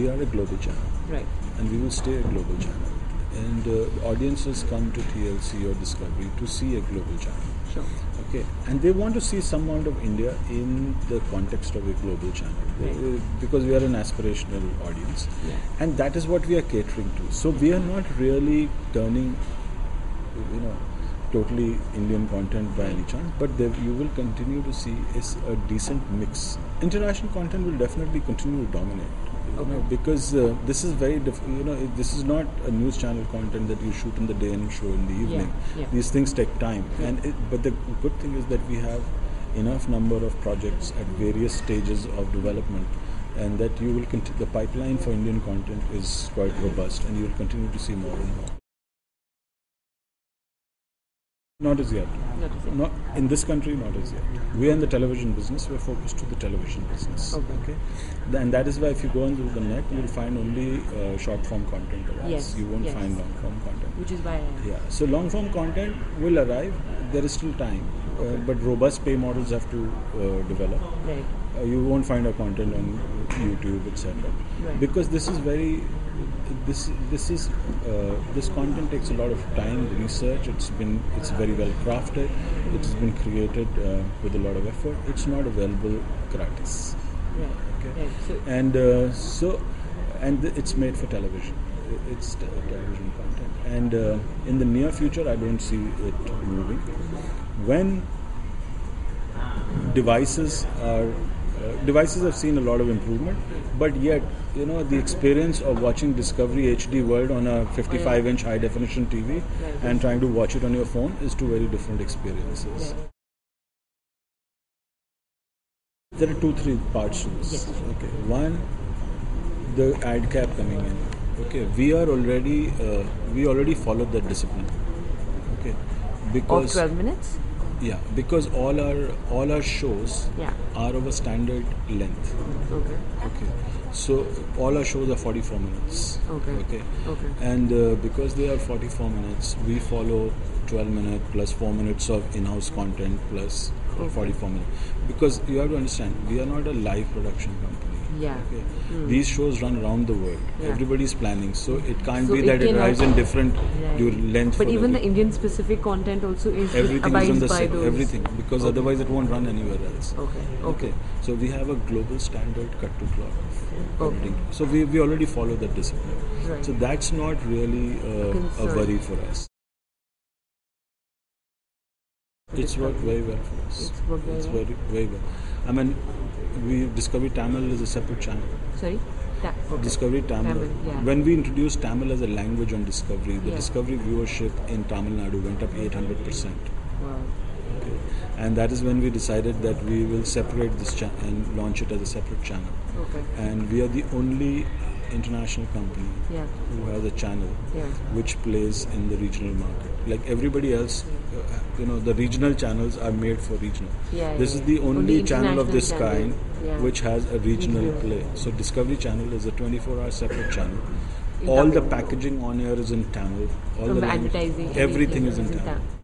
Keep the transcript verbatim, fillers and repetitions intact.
we are a global channel. Right. And we will stay a global channel. And uh, audiences come to T L C or Discovery to see a global channel. Sure. Okay, and they want to see some amount of India in the context of a global channel. Right. Uh, because we are an aspirational audience. Yeah. And that is what we are catering to. So we are not really turning, you know, totally Indian content by any chance, but there you will continue to see is a decent mix. International content will definitely continue to dominate. You know, because uh, this is very diff- you know it, this is not a news channel content that you shoot in the day and show in the evening. Yeah, yeah. These things take time, Yeah. and it, but the good thing is that we have enough number of projects at various stages of development, and that you will conti- the pipeline for Indian content is quite robust, and you will continue to see more and more. Not as yet. Not as yet. Not in this country, not as yet. We are in the television business. We're focused to the television business. Okay. Okay? And that is why if you go onto the net, you'll find only uh, short form content of us. Yes, You won't yes. find long form content. Which is why I Yeah. So long form content will arrive. There is still time, uh, but robust pay models have to uh, develop. Right. Uh, you won't find our content on YouTube, et cetera. Right. Because this is very, this this is uh, this content takes a lot of time, research. It's been it's very well crafted. It's been created uh, with a lot of effort. It's not available gratis. Right. Okay. Right. So, And uh, so, and th- it's made for television. I- It's te- television content. And uh, in the near future, I don't see it moving. When devices are uh, devices have seen a lot of improvement, but yet you know the experience of watching Discovery H D World on a fifty-five inch high definition T V Right. and trying to watch it on your phone is two very different experiences. right. There are two, three parts to this. Yes. Okay. One, the ad cap coming in. Okay. We are already uh, we already followed that discipline. Okay. Of Because twelve minutes? yeah, because all our all our shows Yeah. are of a standard length. Okay. Okay. So all our shows are forty-four minutes. Okay. Okay. Okay. And uh, because they are forty-four minutes, we follow twelve minutes plus four minutes of in-house content plus Okay. forty-four minutes. Because you have to understand, we are not a live production company. Yeah. Okay. Hmm. These shows run around the world. Yeah. Everybody's planning, so it can't So be it that it cannot- arrives in different Right. dur- length. But for even the the Indian specific content also is everything abides is on the by same. those. Everything, because Okay. otherwise it won't run anywhere else. Okay. Okay. So we have a global standard cut to clock of Okay. editing. So we, we already follow that discipline. Right. So that's not really uh, a Concern. worry for us. It's worked very well for us. It's worked very It's well. very, very well. I mean, we Discovery Tamil is a separate channel. Sorry? Ta- okay. Discovery Tamil. Tamil, yeah. When we introduced Tamil as a language on Discovery, the Yeah. Discovery viewership in Tamil Nadu went up eight hundred percent. Wow. Okay. And that is when we decided that we will separate this channel and launch it as a separate channel. Okay. And we are the only international company Yeah. who has a channel Yeah. which plays in the regional market. Like everybody else, uh, you know, the regional channels are made for regional. Yeah, This yeah, is the yeah. only, Only channel of this international kind channel. Yeah. which has a regional Regional. play. So Discovery Channel is a twenty-four hour separate channel. In All the Tamil. packaging on air is in Tamil. All From the language- advertising, everything is in in Tamil. Tam-